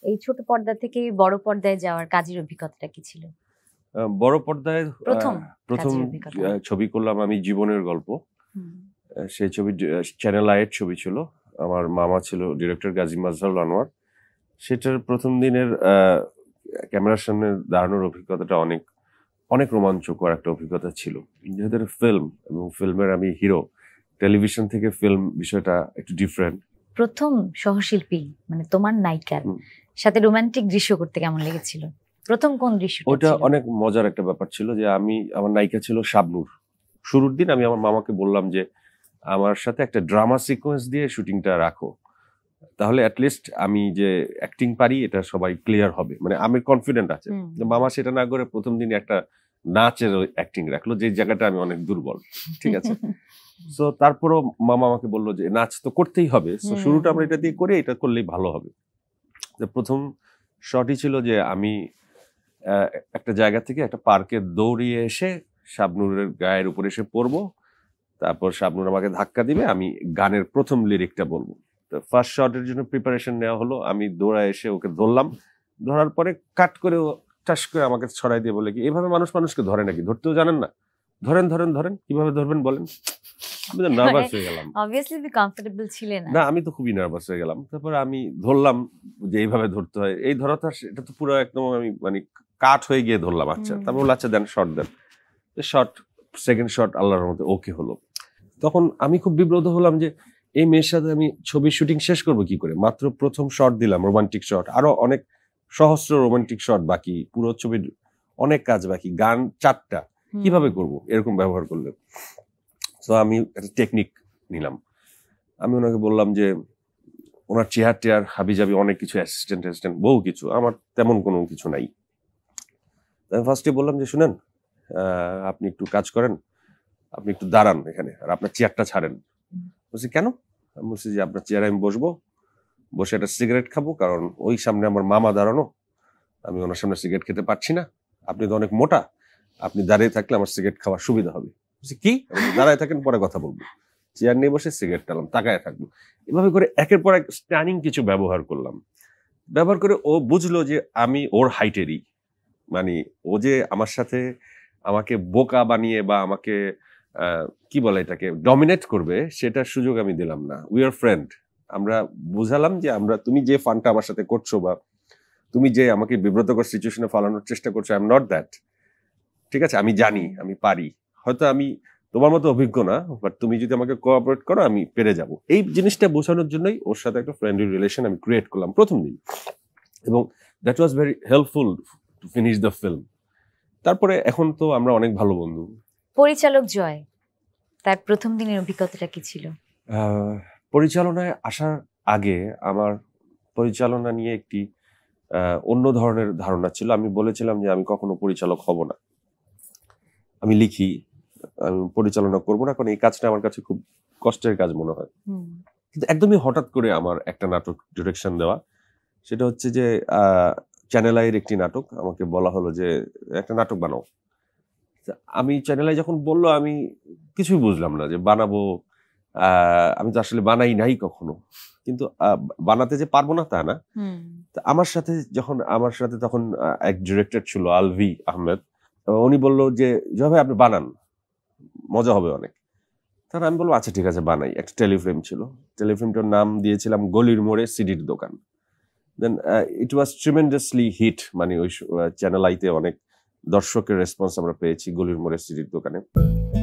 এই ছোট পর্দা থেকে বড় পর্দায় যাওয়ার কাজের অভিজ্ঞতাটা কি ছিল? বড় পর্দায় প্রথম ছবি করলাম আমি জীবনের গল্প। সেই ছবি চ্যানেল আইয়ের ছবি ছিল। আমার মামা ছিল ডিরেক্টর গাজী মাজহারুল আনোয়ার। সেটার প্রথম দিনের ক্যামেরার সামনে দাঁড়ানোর অভিজ্ঞতাটা অনেক অনেক রোমাঞ্চকর একটা অভিজ্ঞতা ছিল। যেহেতু ফিল্ম এবং ফিল্মের আমি হিরো, টেলিভিশন থেকে ফিল্ম বিষয়টা একটু ডিফারেন্ট। প্রথম সহশিল্পী মানে তোমার নায়িকার সাথে রোমান্টিক দৃশ্য করতে কেমন লেগেছিল? প্রথম কোন দৃশ্য? ওটা অনেক মজার একটা ব্যাপার ছিল যে আমার নায়িকা ছিল শাবনূর। শুরুর দিন আমি আমার মামাকে বললাম যে আমার সাথে একটা ড্রামা সিকোয়েন্স দিয়ে শুটিংটা রাখো, তাহলে অ্যাটলিস্ট আমি যে অ্যাক্টিং পারি এটা সবাই ক্লিয়ার হবে, মানে আমি কনফিডেন্ট আছে। মামা সেটা না করে প্রথম দিন একটা নাচের অ্যাক্টিং রাখলো, যে জায়গাটা আমি অনেক দুর্বল, ঠিক আছে। সো তারপরও মামা আমাকে বললো যে নাচ তো করতেই হবে, সো শুরুটা আমরা এটা দিয়ে করে, এটা করলেই ভালো হবে। প্রথম শটই ছিল যে আমি একটা জায়গা থেকে একটা পার্কে দৌড়িয়ে এসে শাবনূরের গায়ের উপরে এসে পড়বো, তারপর শাবনূর আমাকে ধাক্কা দিবে, আমি গানের প্রথম লিরিকটা বলবো। তো ফার্স্ট শটের জন্য প্রিপারেশন নেওয়া হলো, আমি দৌড়ায় এসে ওকে ধরলাম, ধরার পরে কাট করে টাস করে আমাকে ছড়াই দিয়ে বলে কি এভাবে মানুষকে ধরে নাকি, ধরতেও জানেন না, ধরেন ধরেন ধরেন, কিভাবে ধরবেন বলেন। আমি তো নার্ভাস হয়ে গেলাম, অবভিয়াসলি কমফোর্টেবল ছিলেন না, আমি তো খুবই নার্ভাস হয়ে গেলাম। তারপর আমি ধরলাম যে এইভাবে ধরতে হয়, এই ধরাটা এটা তো পুরো একদম আমি মানে কাট হয়ে গিয়ে ধরলাম। আচ্ছা, তারপর বললো আচ্ছা দেন শট দেন, শট সেকেন্ড শট আল্লাহর মধ্যে ওকে হলো। তখন আমি খুব বিব্রত হলাম যে এই মেয়ের সাথে আমি ছবির শুটিং শেষ করবো কি করে, মাত্র প্রথম শট দিলাম, রোমান্টিক শট, আরো অনেক সহস্র রোমান্টিক শট বাকি, পুরো ছবির অনেক কাজ বাকি, গান 4টা কিভাবে করব এরকম ব্যবহার করলে। তো আমি একটা টেকনিক নিলাম, আমি ওনাকে বললাম যে ওনার চেয়ার হাবিজাবি অনেক কিছু, অ্যাসিস্ট্যান্ট বহু কিছু, আমার তেমন কোনো কিছু নাই। আমি ফার্স্টে বললাম যে শুনেন, আপনি একটু কাজ করেন, আপনি একটু দাঁড়ান এখানে আর আপনার চেয়ারটা ছাড়েন। বলছি কেন? আমি বলছি যে আপনার চেয়ারে আমি বসবো, বসে একটা সিগারেট খাবো, কারণ ওই সামনে আমার মামা দাঁড়ানো, আমি ওনার সামনে সিগারেট খেতে পারছি না, আপনি তো অনেক মোটা, আপনি দাঁড়িয়ে থাকলে আমার সিগারেট খাওয়ার সুবিধা হবে। বলছি কি? দাঁড়ায় থাকেন, পরে কথা বলবো। চেয়ার নিয়ে বসে সিগারেট টালাম, তাকায় থাকবো, এভাবে করে একের পর এক স্ট্যানিং কিছু ব্যবহার করলাম। ব্যবহার করে ও বুঝলো যে আমি ওর হাইটেরই, মানে ও যে আমার সাথে আমাকে বোকা বানিয়ে বা আমাকে কি বলে এটাকে ডমিনেট করবে, সেটার সুযোগ আমি দিলাম না। উই আর ফ্রেন্ড, আমরা বুঝালাম যে তুমি যে ফানটা আমার সাথে করছো বা তুমি যে আমাকে বিব্রতকর সিচুয়েশনে ফালানোর চেষ্টা করছো, আই এম নট দ্যাট, ঠিক আছে, আমি জানি, আমি পারি, হয়তো আমি তোমার মতো অভিজ্ঞ না, বাট তুমি যদি আমাকে কোঅপারেট করো আমি পেরে যাব। এই জিনিসটা বোঝানোর জন্যই ওর সাথে একটা ফ্রেন্ডলি রিলেশন আমি ক্রিয়েট করলাম প্রথম দিন, এবং that was very helpful to finish the film. তারপরে এখন তো আমরা অনেক ভালো বন্ধু। পরিচালক জয়, তার প্রথম দিনের অভিজ্ঞতাটা কি ছিল? পরিচালনায় আসার আগে আমার পরিচালনা নিয়ে একটি অন্য ধরনের ধারণা ছিল। আমি বলেছিলাম যে আমি কখনো পরিচালক হব না, আমি লিখি, আমি পরিচালনা করব না, কারণ এই কাজটা আমার কাছে খুব কষ্টের কাজ মনে হয়। কিন্তু একদমই হঠাৎ করে আমার একটা নাটক ডিরেকশন দেওয়া, সেটা হচ্ছে যে চ্যানেল আইয়ের একটি নাটক, আমাকে বলা হলো যে একটা নাটক বানাও। আমি চ্যানেল আই যখন বললো আমি কিছুই বুঝলাম না যে বানাবো, আমি তো আসলে বানাই নাই কখনো, কিন্তু বানাতে যে পারবো না তা না। আমার সাথে তখন এক ডিরেক্টর ছিল আলভি আহমেদ, উনি বললো যে যেভাবে আপনি বানান মজা হবে অনেক। তাহলে আমি বলবো আচ্ছা ঠিক আছে বানাই। একটা টেলিফিল্ম ছিল, টেলিফিল্মটার নাম দিয়েছিলাম গলির মোড়ে সিডির দোকান। দেন ইট ওয়াজ ট্রিমেন্ডাসলি হিট, মানে ওই চ্যানেল আইতে অনেক দর্শকের রেসপন্স আমরা পেয়েছি গলির মোড়ে সিডির দোকানে।